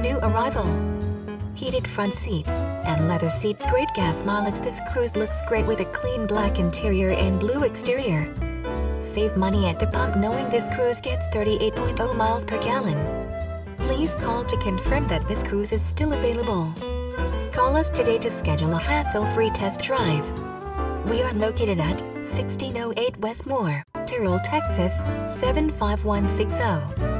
new arrival. Heated front seats and leather seats, great gas mileage. This Cruze looks great with a clean black interior and blue exterior. Save money at the pump knowing this Cruze gets 38.0 miles per gallon. Please call to confirm that this Cruze is still available. Call us today to schedule a hassle-free test drive. We are located at 1608 West Moore, Terrell, Texas 75160.